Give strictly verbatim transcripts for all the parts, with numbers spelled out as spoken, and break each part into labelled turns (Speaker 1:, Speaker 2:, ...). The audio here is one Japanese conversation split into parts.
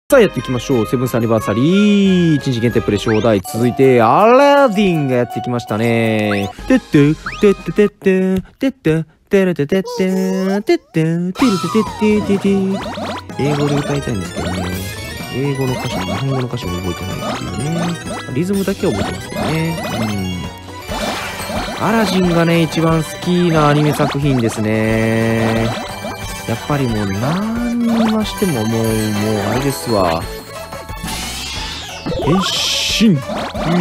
Speaker 1: さあやっていきましょう。セブンスアニバーサリーいちにち限定プレイ招待。続いてアラディンがやってきましたね。てっててっててっててっててれててっててっててれててててて。英語で歌いたいんですけどね。英語の歌詞も日本語の歌詞も覚えてないっていうね。リズムだけは覚えてますけどね。うん。アラジンがね一番好きなアニメ作品ですね。やっぱりもう何にましてももう、もうあれですわ。変身ウ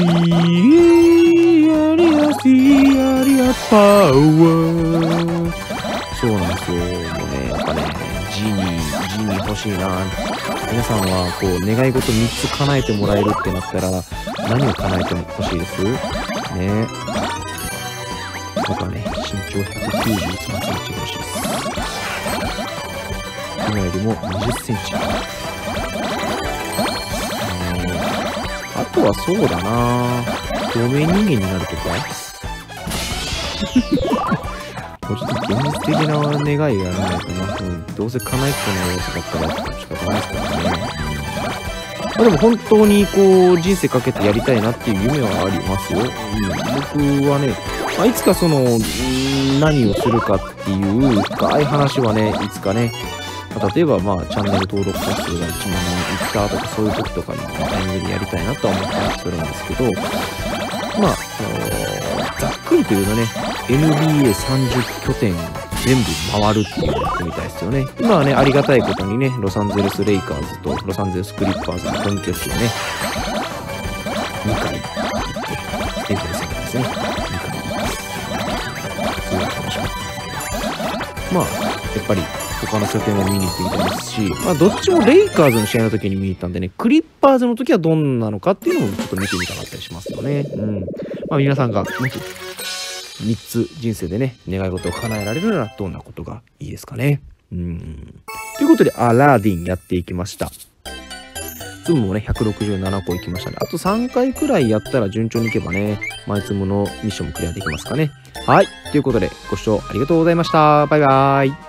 Speaker 1: ィーアリアシーアリアパワー。そうなんですよ。もうね、やっぱね、ジーニー、ジーニー欲しいな。皆さんはこう、願い事みっつ叶えてもらえるってなったら、何を叶えて欲しいですね。僕はね、身長ひゃくきゅうじゅうさんセンチ欲しいです。今よりもにじゅっセンチ。あとはそうだな透明人間になるとかもうちょっと現実的な願いがないとな、うん、どうせ叶えっこの要素ばっかりあっても仕方ないですからね。まあ、でも本当にこう人生かけてやりたいなっていう夢はありますよ。うん、僕はね、まあ、いつかその何をするかっていう深い話はね、いつかね、例えばまあチャンネル登録者数がいちまん人いったとかそういう時とかにタイミングでやりたいなとは思ったりするんですけど、まあ、あのー、ざっくりというとね エヌビーエーさんじゅっ 拠点全部回るっていうのをやってみたいですよね。今はねありがたいことにねロサンゼルスレイカーズとロサンゼルスクリッパーズの本拠地をねにかい行ってエンゼルスですねにかい行ってすごい楽しかったんですけど、まあやっぱり他の拠点を見に行ってみたいですし、まあ、どっちもレイカーズの試合の時に見に行ったんでね、クリッパーズの時はどんなのかっていうのもちょっと見てみたかったりしますよね。うん。まあ皆さんがもしみっつ人生でね、願い事を叶えられるならどんなことがいいですかね。うん。ということで、アラディンやっていきました。ツムもね、ひゃくろくじゅうななこいきましたね。あとさんかいくらいやったら順調にいけばね、毎ツムのミッションもクリアできますかね。はい。ということで、ご視聴ありがとうございました。バイバーイ。